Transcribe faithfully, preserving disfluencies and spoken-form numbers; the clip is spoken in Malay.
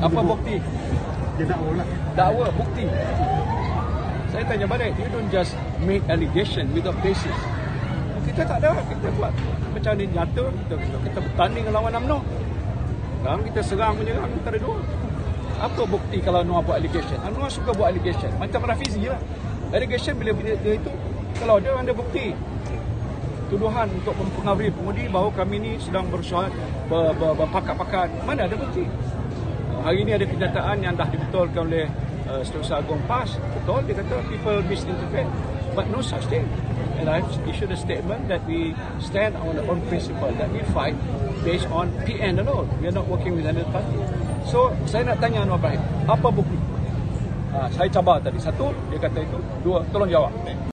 Apa bukti? Dia dakwa lah. Dakwa, bukti. Saya tanya balik, you don't just make allegation without basis. Kita tak ada, kita buat macam ni nyata, kita, kita bertanding lawan UMNO. Sekarang kita serang menyerang antara dua. Apa bukti kalau Anwar buat allegation? Anwar suka buat allegation, macam Rafizi lah. Allegation bila dia, dia itu, kalau dia ada bukti, tuduhan untuk mempengaruhi pengundi bahawa kami ni sedang berusaha ber, ber, berpakat-pakat, mana ada bukti? Hari ini ada kenyataan yang dah dibetulkan oleh uh, Setiausaha Agung PAS. Betul, dia kata people misinterpret, but no such thing. And I've issued a statement that we stand on our own principle, that we fight based on P N alone. We are not working with another party. So, saya nak tanya Anwar Ibrahim, apa bukti? Uh, saya cabar tadi. Satu, dia kata itu. Dua, tolong jawab.